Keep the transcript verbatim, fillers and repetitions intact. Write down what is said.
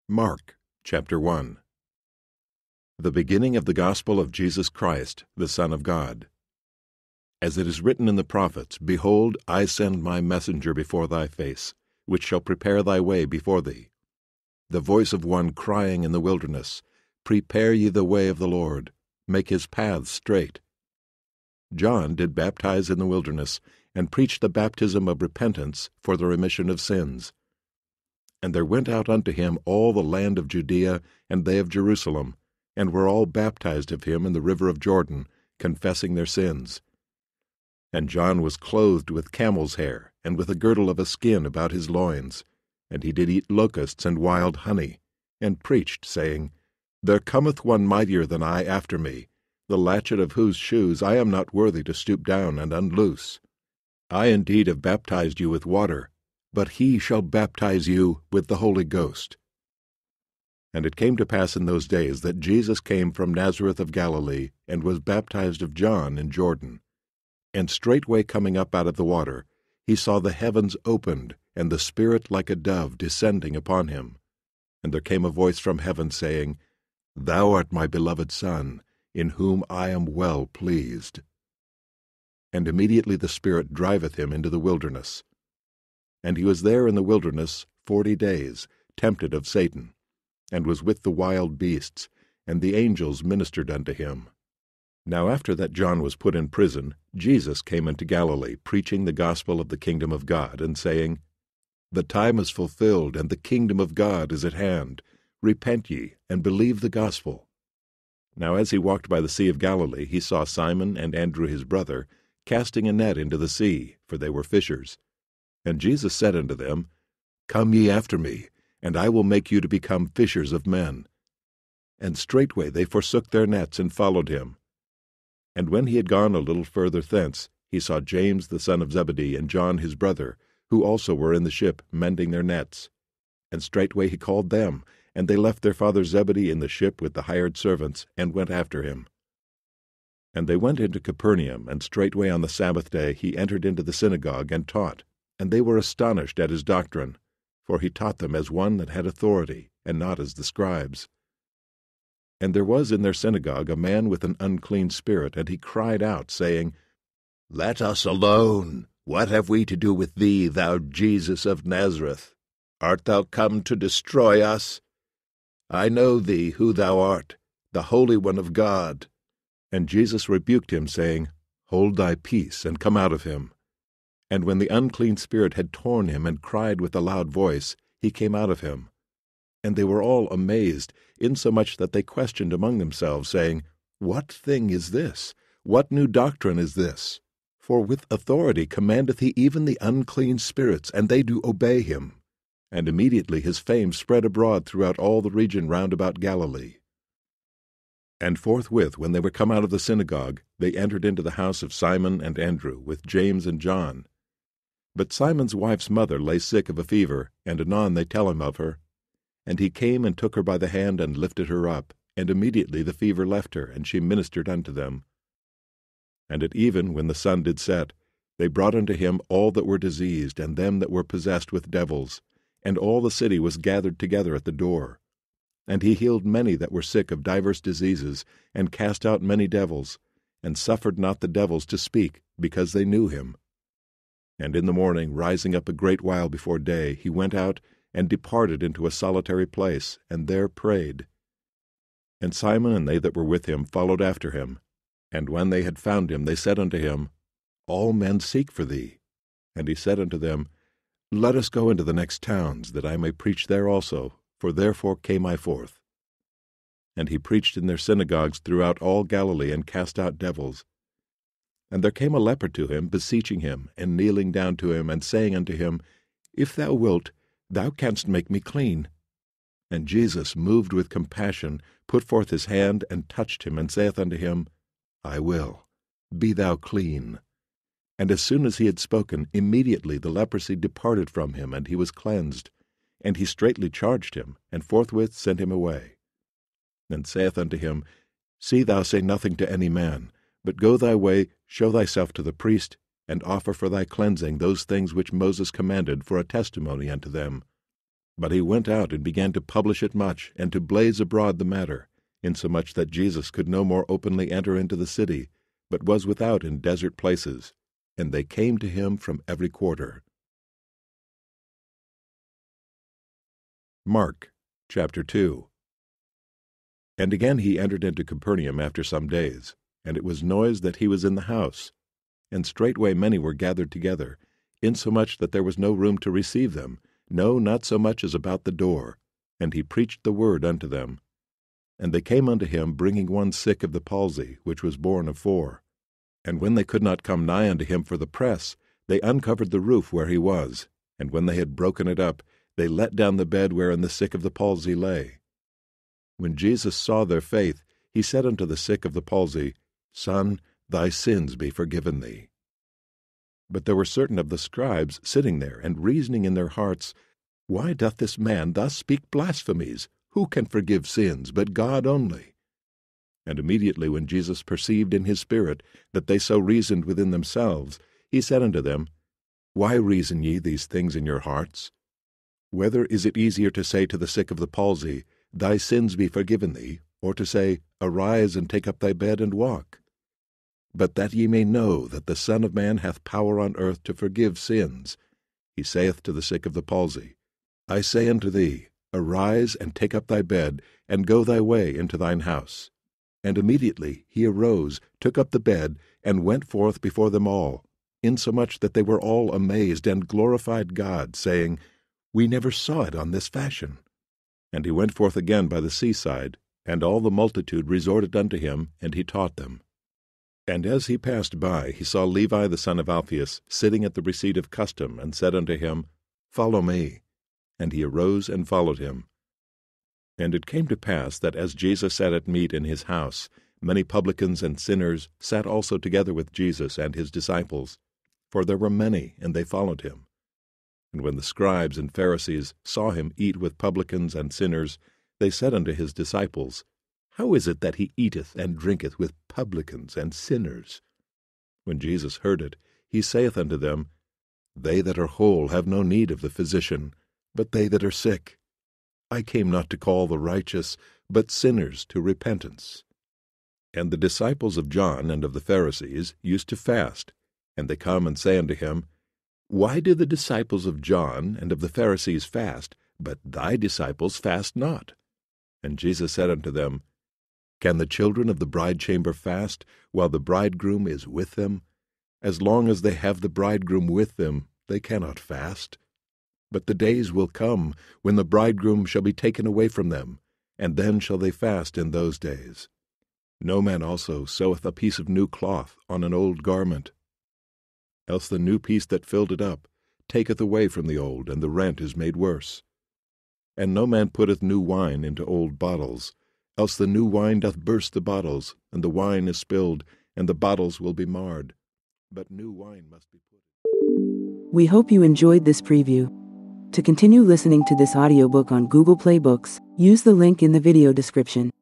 Mark chapter one. The beginning of the gospel of Jesus Christ, the Son of God. As it is written in the prophets, Behold, I send my messenger before thy face, which shall prepare thy way before thee. The voice of one crying in the wilderness, Prepare ye the way of the Lord, make his paths straight. John did baptize in the wilderness, and preached the baptism of repentance for the remission of sins. And there went out unto him all the land of Judea, and they of Jerusalem, and were all baptized of him in the river of Jordan, confessing their sins. And John was clothed with camel's hair, and with a girdle of a skin about his loins, and he did eat locusts and wild honey, and preached, saying, There cometh one mightier than I after me, the latchet of whose shoes I am not worthy to stoop down and unloose. I indeed have baptized you with water, but he shall baptize you with the Holy Ghost. And it came to pass in those days that Jesus came from Nazareth of Galilee, and was baptized of John in Jordan. And straightway coming up out of the water, he saw the heavens opened, and the Spirit like a dove descending upon him. And there came a voice from heaven, saying, Thou art my beloved Son, in whom I am well pleased. And immediately the Spirit driveth him into the wilderness. And he was there in the wilderness forty days, tempted of Satan, and was with the wild beasts, and the angels ministered unto him. Now after that John was put in prison, Jesus came into Galilee, preaching the gospel of the kingdom of God, and saying, The time is fulfilled, and the kingdom of God is at hand. Repent ye, and believe the gospel. Now as he walked by the sea of Galilee, he saw Simon and Andrew his brother casting a net into the sea, for they were fishers. And Jesus said unto them, Come ye after me, and I will make you to become fishers of men. And straightway they forsook their nets, and followed him. And when he had gone a little further thence, he saw James the son of Zebedee, and John his brother, who also were in the ship, mending their nets. And straightway he called them, and they left their father Zebedee in the ship with the hired servants, and went after him. And they went into Capernaum, and straightway on the Sabbath day he entered into the synagogue, and taught. And they were astonished at his doctrine, for he taught them as one that had authority, and not as the scribes. And there was in their synagogue a man with an unclean spirit, and he cried out, saying, Let us alone. What have we to do with thee, thou Jesus of Nazareth? Art thou come to destroy us? I know thee, who thou art, the Holy One of God. And Jesus rebuked him, saying, Hold thy peace, and come out of him. And when the unclean spirit had torn him, and cried with a loud voice, he came out of him. And they were all amazed, insomuch that they questioned among themselves, saying, What thing is this? What new doctrine is this? For with authority commandeth he even the unclean spirits, and they do obey him. And immediately his fame spread abroad throughout all the region round about Galilee. And forthwith, when they were come out of the synagogue, they entered into the house of Simon and Andrew, with James and John. But Simon's wife's mother lay sick of a fever, and anon they tell him of her. And he came and took her by the hand, and lifted her up, and immediately the fever left her, and she ministered unto them. And at even, when the sun did set, they brought unto him all that were diseased, and them that were possessed with devils, and all the city was gathered together at the door. And he healed many that were sick of divers diseases, and cast out many devils, and suffered not the devils to speak, because they knew him. And in the morning, rising up a great while before day, he went out, and departed into a solitary place, and there prayed. And Simon and they that were with him followed after him. And when they had found him, they said unto him, All men seek for thee. And he said unto them, Let us go into the next towns, that I may preach there also, for therefore came I forth. And he preached in their synagogues throughout all Galilee, and cast out devils. And there came a leper to him, beseeching him, and kneeling down to him, and saying unto him, If thou wilt, thou canst make me clean. And Jesus, moved with compassion, put forth his hand, and touched him, and saith unto him, I will, be thou clean. And as soon as he had spoken, immediately the leprosy departed from him, and he was cleansed. And he straitly charged him, and forthwith sent him away. And saith unto him, See thou say nothing to any man, but go thy way, show thyself to the priest, and offer for thy cleansing those things which Moses commanded for a testimony unto them. But he went out and began to publish it much, and to blaze abroad the matter, insomuch that Jesus could no more openly enter into the city, but was without in desert places, and they came to him from every quarter. Mark chapter two. And again he entered into Capernaum after some days, and it was noised that he was in the house. And straightway many were gathered together, insomuch that there was no room to receive them, no, not so much as about the door. And he preached the word unto them. And they came unto him, bringing one sick of the palsy, which was borne of four. And when they could not come nigh unto him for the press, they uncovered the roof where he was. And when they had broken it up, they let down the bed wherein the sick of the palsy lay. When Jesus saw their faith, he said unto the sick of the palsy, Son, thy sins be forgiven thee. But there were certain of the scribes sitting there, and reasoning in their hearts, Why doth this man thus speak blasphemies? Who can forgive sins but God only? And immediately when Jesus perceived in his spirit that they so reasoned within themselves, he said unto them, Why reason ye these things in your hearts? Whether is it easier to say to the sick of the palsy, Thy sins be forgiven thee, or to say, Arise and take up thy bed and walk? But that ye may know that the Son of Man hath power on earth to forgive sins, he saith to the sick of the palsy, I say unto thee, Arise and take up thy bed, and go thy way into thine house. And immediately he arose, took up the bed, and went forth before them all, insomuch that they were all amazed, and glorified God, saying, We never saw it on this fashion. And he went forth again by the seaside, and all the multitude resorted unto him, and he taught them. And as he passed by, he saw Levi the son of Alphaeus sitting at the receipt of custom, and said unto him, Follow me. And he arose and followed him. And it came to pass that as Jesus sat at meat in his house, many publicans and sinners sat also together with Jesus and his disciples, for there were many, and they followed him. And when the scribes and Pharisees saw him eat with publicans and sinners, they said unto his disciples, How is it that he eateth and drinketh with publicans and sinners? When Jesus heard it, he saith unto them, They that are whole have no need of the physician, but they that are sick. I came not to call the righteous, but sinners to repentance. And the disciples of John and of the Pharisees used to fast, and they come and say unto him, Why do the disciples of John and of the Pharisees fast, but thy disciples fast not? And Jesus said unto them, Can the children of the bridechamber fast, while the bridegroom is with them? As long as they have the bridegroom with them, they cannot fast. But the days will come, when the bridegroom shall be taken away from them, and then shall they fast in those days. No man also seweth a piece of new cloth on an old garment. Else the new piece that filled it up taketh away from the old, and the rent is made worse. And no man putteth new wine into old bottles, else the new wine doth burst the bottles, and the wine is spilled, and the bottles will be marred. But new wine must be put. We hope you enjoyed this preview. To continue listening to this audiobook on Google Play Books, use the link in the video description.